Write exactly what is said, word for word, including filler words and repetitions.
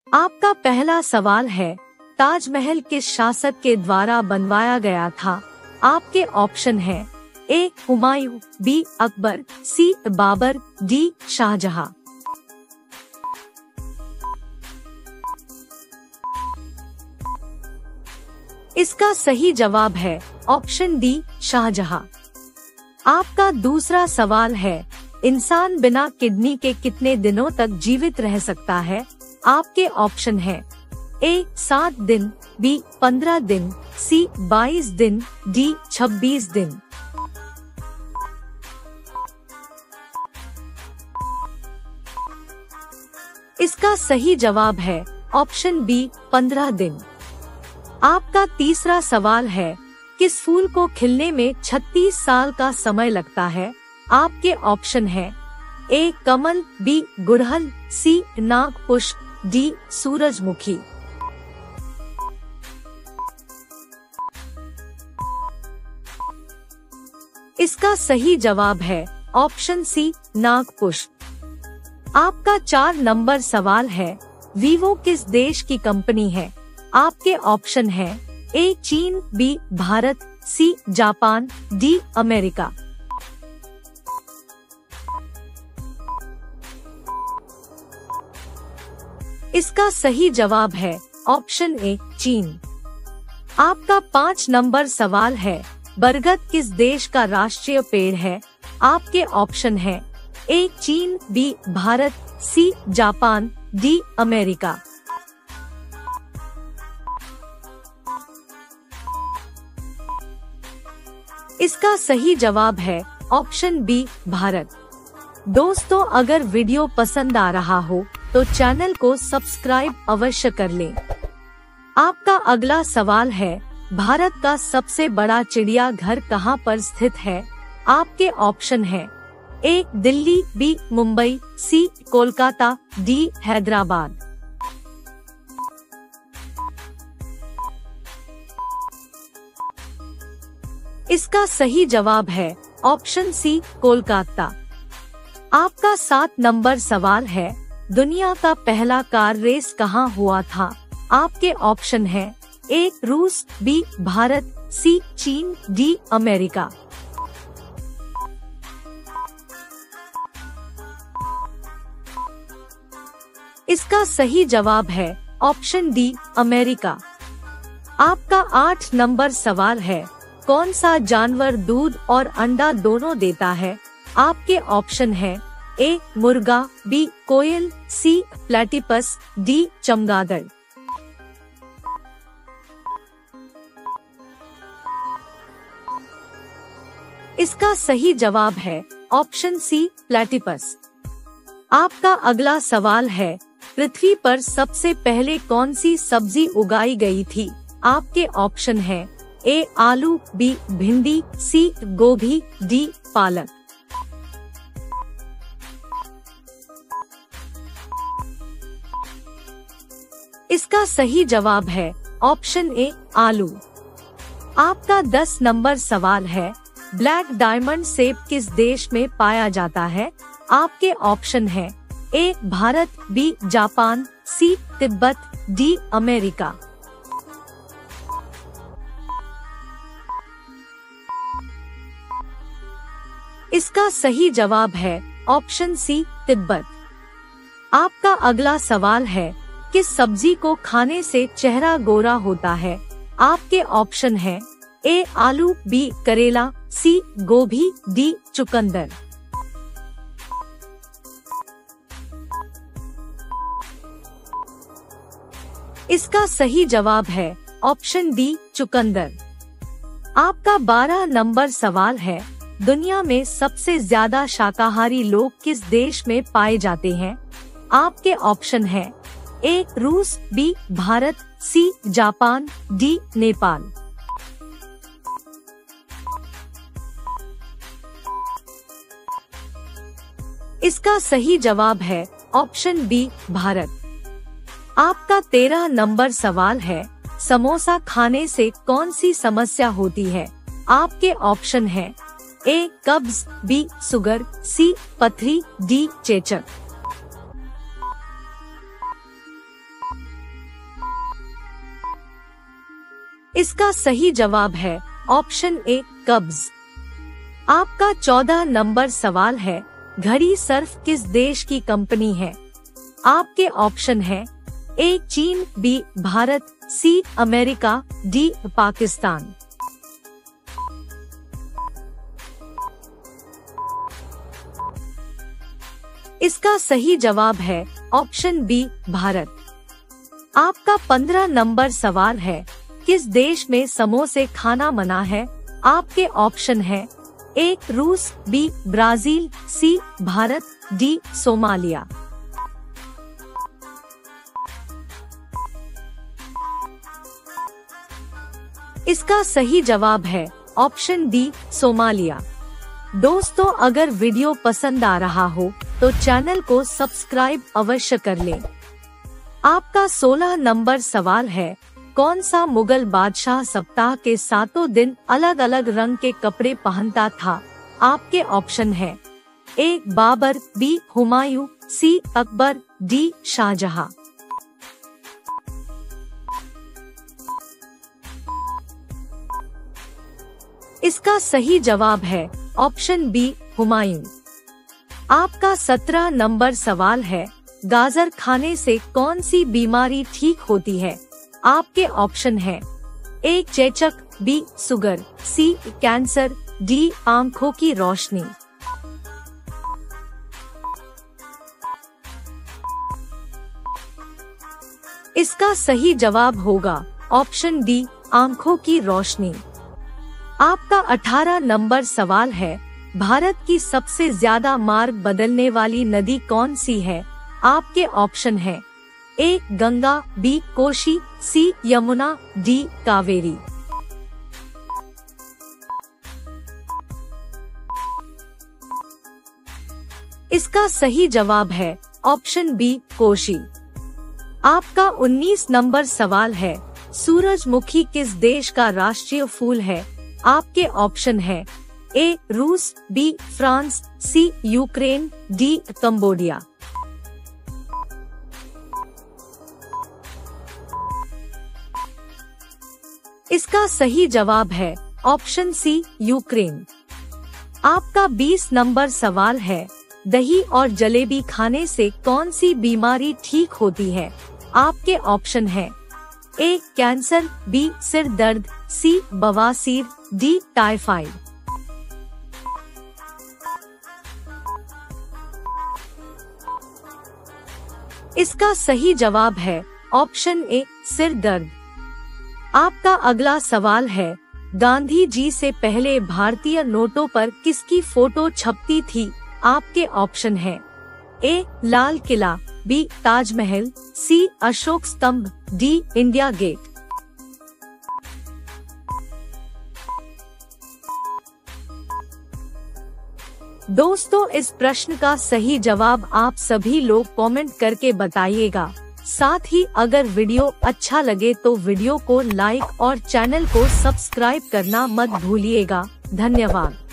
आपका पहला सवाल है, ताजमहल किस शासक के द्वारा बनवाया गया था? आपके ऑप्शन है A Humayun, B Akbar, C Babur, D Shah Jahan. इसका सही जवाब है ऑप्शन डी शाहजहां। आपका दूसरा सवाल है, इंसान बिना किडनी के कितने दिनों तक जीवित रह सकता है? आपके ऑप्शन है ए सात दिन, बी पंद्रह दिन, सी बाईस दिन, डी छब्बीस दिन। इसका सही जवाब है ऑप्शन बी पंद्रह दिन। आपका तीसरा सवाल है, किस फूल को खिलने में छत्तीस साल का समय लगता है? आपके ऑप्शन है ए कमल, बी गुड़हल, सी नागपुष्प, डी सूरजमुखी। इसका सही जवाब है ऑप्शन सी नागपुष्प। आपका चार नंबर सवाल है, वीवो किस देश की कंपनी है? आपके ऑप्शन है ए चीन, B Bharat, C Japan, D America. इसका सही जवाब है ऑप्शन ए चीन। आपका पाँच नंबर सवाल है, बरगद किस देश का राष्ट्रीय पेड़ है? आपके ऑप्शन है ए चीन, B Bharat, C Japan, D America. इसका सही जवाब है ऑप्शन बी भारत। दोस्तों, अगर वीडियो पसंद आ रहा हो तो चैनल को सब्सक्राइब अवश्य कर लें। आपका अगला सवाल है, भारत का सबसे बड़ा चिड़ियाघर कहां पर स्थित है? आपके ऑप्शन है A Delhi, B Mumbai, C Kolkata, D Hyderabad. इसका सही जवाब है ऑप्शन सी कोलकाता। आपका सात नंबर सवाल है, दुनिया का पहला कार रेस कहां हुआ था? आपके ऑप्शन है ए रूस, बी भारत, सी चीन, डी अमेरिका। इसका सही जवाब है ऑप्शन डी अमेरिका। आपका आठ नंबर सवाल है, कौन सा जानवर दूध और अंडा दोनों देता है? आपके ऑप्शन है ए मुर्गा, बी कोयल, सी प्लेटिपस, डी चमगादड़। इसका सही जवाब है ऑप्शन सी प्लेटिपस। आपका अगला सवाल है, पृथ्वी पर सबसे पहले कौन सी सब्जी उगाई गई थी? आपके ऑप्शन है ए आलू, बी भिंडी, सी गोभी, डी पालक। इसका सही जवाब है ऑप्शन ए आलू। आपका दस नंबर सवाल है, ब्लैक डायमंड सेब किस देश में पाया जाता है? आपके ऑप्शन है A Bharat, B Japan, C Tibet, D America. इसका सही जवाब है ऑप्शन सी तिब्बत। आपका अगला सवाल है, किस सब्जी को खाने से चेहरा गोरा होता है? आपके ऑप्शन है ए आलू, बी करेला, सी गोभी, डी चुकंदर। इसका सही जवाब है ऑप्शन डी चुकंदर। आपका बारह नंबर सवाल है, दुनिया में सबसे ज्यादा शाकाहारी लोग किस देश में पाए जाते हैं? आपके ऑप्शन है ए रूस, B Bharat, C Japan, D Nepal. इसका सही जवाब है ऑप्शन बी भारत। आपका तेरह नंबर सवाल है, समोसा खाने से कौन सी समस्या होती है? आपके ऑप्शन है ए कब्ज, बी शुगर, सी पथरी, डी चेचक। इसका सही जवाब है ऑप्शन ए कब्ज। आपका चौदह नंबर सवाल है, घड़ी सर्फ किस देश की कंपनी है? आपके ऑप्शन है ए चीन, B Bharat, C America, D Pakistan. इसका सही जवाब है ऑप्शन बी भारत। आपका पंद्रह नंबर सवाल है, किस देश में समोसे खाना मना है? आपके ऑप्शन है ए रूस, B Brazil, C Bharat, D Somalia. इसका सही जवाब है ऑप्शन डी सोमालिया। दोस्तों, अगर वीडियो पसंद आ रहा हो तो चैनल को सब्सक्राइब अवश्य कर लें। आपका सोलह नंबर सवाल है, कौन सा मुगल बादशाह सप्ताह के सातों दिन अलग अलग रंग के कपड़े पहनता था? आपके ऑप्शन है A Babur, B Humayun, C Akbar, D Shah Jahan. इसका सही जवाब है ऑप्शन बी हुमायूं। आपका सत्रह नंबर सवाल है, गाजर खाने से कौन सी बीमारी ठीक होती है? आपके ऑप्शन है ए चेचक, B sugar, C cancer, D आंखों की रोशनी। इसका सही जवाब होगा ऑप्शन डी आंखों की रोशनी। आपका अठारह नंबर सवाल है, भारत की सबसे ज्यादा मार्ग बदलने वाली नदी कौन सी है? आपके ऑप्शन है A Ganga, B Koshi, C Yamuna, D Kaveri. इसका सही जवाब है ऑप्शन बी कोशी। आपका उन्नीस नंबर सवाल है, सूरजमुखी किस देश का राष्ट्रीय फूल है? आपके ऑप्शन है ए रूस, B France, C Ukraine, D Cambodia. इसका सही जवाब है ऑप्शन सी यूक्रेन। आपका बीस नंबर सवाल है, दही और जलेबी खाने से कौन सी बीमारी ठीक होती है? आपके ऑप्शन है ए कैंसर, बी सिर दर्द, सी बवासीर, डी टाइफाइड। इसका सही जवाब है ऑप्शन ए सिर दर्द। आपका अगला सवाल है, गांधी जी से पहले भारतीय नोटों पर किसकी फोटो छपती थी? आपके ऑप्शन है A Lal Qila, B Taj Mahal, C Ashok Stambh, D India gate. दोस्तों, इस प्रश्न का सही जवाब आप सभी लोग कमेंट करके बताइएगा। साथ ही अगर वीडियो अच्छा लगे तो वीडियो को लाइक और चैनल को सब्सक्राइब करना मत भूलिएगा। धन्यवाद।